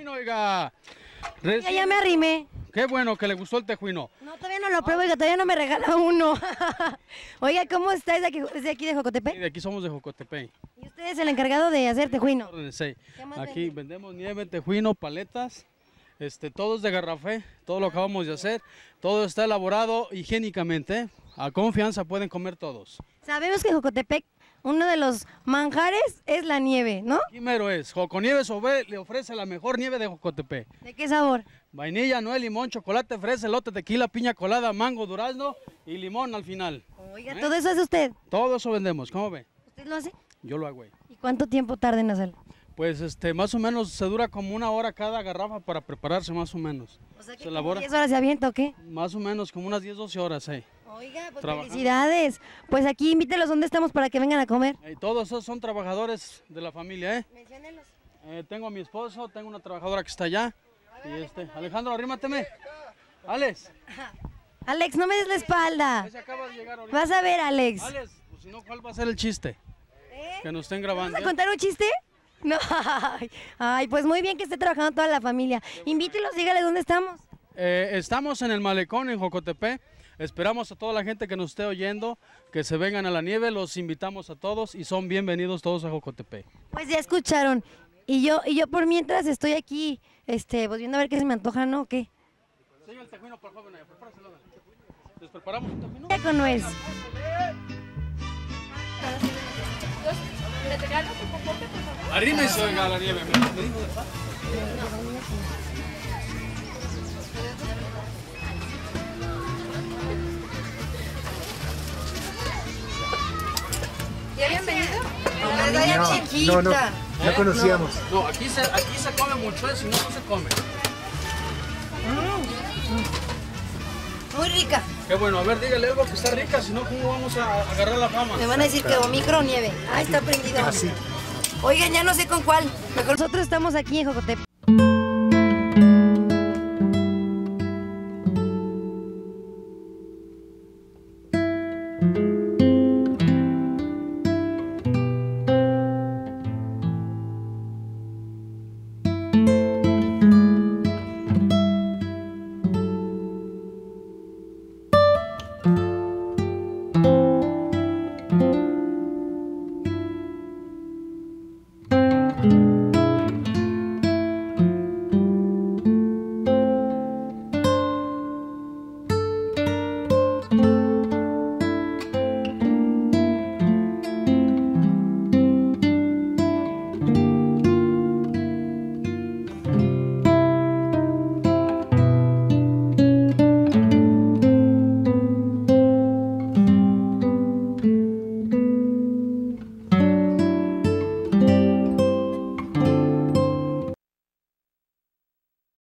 tejuino, oiga. Ya me arrimé. Qué bueno que le gustó el tejuino. No, todavía no lo pruebo, oiga, todavía no me regala uno. Oiga, ¿cómo está? ¿Es de aquí de Jocotepec? Sí, de aquí somos de Jocotepec. ¿Y usted es el encargado de hacer tejuino? Sí. ¿Qué más Aquí vende? vendemos nieve, tejuino, paletas. Todo es de garrafé, todo lo acabamos de hacer. Todo está elaborado higiénicamente. A confianza pueden comer todos. Sabemos que en Jocotepec uno de los manjares es la nieve, ¿no? Aquí mero es. Joconieves Ové le ofrece la mejor nieve de Jocotepec. ¿De qué sabor? Vainilla, nuez, limón, chocolate, fresa, elote, tequila, piña colada, mango, durazno y limón al final. Oiga, ¿todo eso hace usted? Todo eso vendemos, ¿cómo ve? ¿Usted lo hace? Yo lo hago, güey. ¿Y cuánto tiempo tarda en hacerlo? Pues más o menos se dura como 1 hora cada garrafa para prepararse más o menos. O sea que Se como elabora 10 horas se avienta, ¿o qué? más o menos como unas 10, 12 horas, Oiga, pues Trabajando. felicidades. Pues aquí invítelos donde estamos para que vengan a comer. Todos esos son trabajadores de la familia, Menciónenlos. Tengo a mi esposo, tengo una trabajadora que está allá. Y Alejandro, arrímateme. Alex. Alex, no me des la espalda. Ese acaba de llegar ahorita. Vas a ver, Alex. Alex, pues si no, ¿cuál va a ser el chiste? Que nos estén grabando. ¿Vas a contar un chiste? No. Ay, pues muy bien que esté trabajando toda la familia. Invítelos, dígale dónde estamos. Estamos en el malecón en Jocotepec. Esperamos a toda la gente que nos esté oyendo, que se vengan a la nieve, los invitamos a todos y son bienvenidos todos a Jocotepec. Pues ya escucharon. Y yo por mientras estoy aquí, pues viendo a ver qué se me antoja, ¿no? ¿O qué? Señor el tejuino, por favor, prepáraselo. ¿Les preparamos un tejuino? Ya con nuez. Arrímense, oiga, a la nieve. ¿Ya habían venido? No conocíamos. No, aquí se come mucho, si no, no se come. Muy rica. Qué bueno, a ver, dígale algo que está rica, si no, ¿cómo vamos a agarrar la fama? Me van a decir que o micro o nieve. Ah, está prendido. Así. Oigan, ya no sé con cuál. Mejor nosotros estamos aquí en Jocotepec.